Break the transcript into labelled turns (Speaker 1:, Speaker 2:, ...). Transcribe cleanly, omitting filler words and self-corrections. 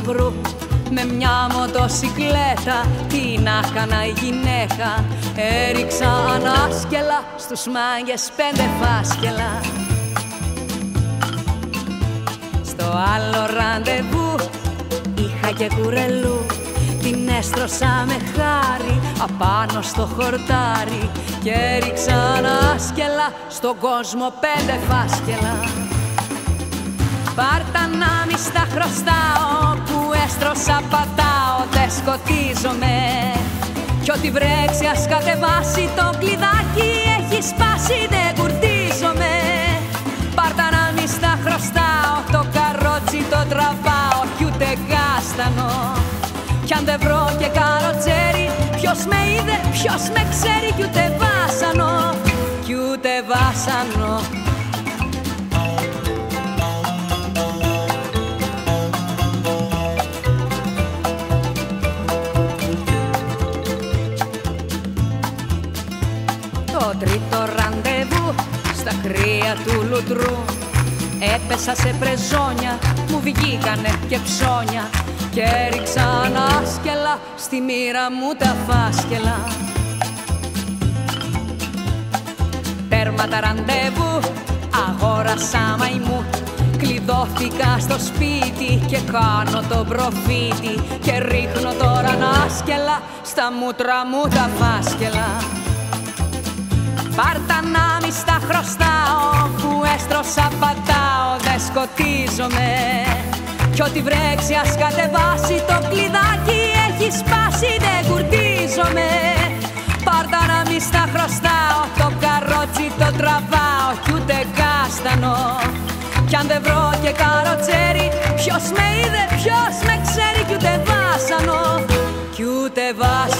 Speaker 1: Σταυρού με μια μοτοσικλέτα τι να έκανα η γυναίκα. Έριξα ανάσκελα στους μάγκες 5 φάσκελα. Στο άλλο ραντεβού είχα και κουρελού, την έστρωσα με χάρη απάνω στο χορτάρι και έριξα ανάσκελα στον κόσμο 5 φάσκελα. Πάρτα να μη στα χρωστάω, που έστρωσα πατάω, δεν σκοτίζομαι. Κι ό,τι βρέξει ας κατεβάσει, το κλειδάκι έχει σπάσει, δεν κουρτίζομαι. Πάρτα να μη στα χρωστάω, το καρότσι το τραβάω κι ούτε κάστανο. Κι αν δεν βρω και καροτσέρι, ποιος με είδε, ποιος με ξέρει, κι ούτε βάσανο, κι ούτε βάσανο. Το τρίτο ραντεβού στα κρύα του λουτρού έπεσα σε πρεζόνια, μου βγήκανε και ψώνια και έριξα ανάσκελα στη μοίρα μου τα φάσκελα. Τέρμα τα ραντεβού, αγόρασα μαϊμού, κλειδώθηκα στο σπίτι και κάνω το προφήτη και ρίχνω τώρα ανάσκελα στα μούτρα μου τα φάσκελα. Πάρτα να μη στα χρωστάω, που έστρωσα πατάω, δεν σκοτίζομαι. Κι ό,τι βρέξει ας κατεβάσει, το κλειδάκι έχει σπάσει, δεν κουρτίζομαι. Πάρτα να μη στα χρωστάω, το καρότσι το τραβάω κι ούτε κάστανο. Κι αν δεν βρω και καροτσέρι, ποιος με είδε, ποιος με ξέρει, κι ούτε βάσανο, κι ούτε βάσανο.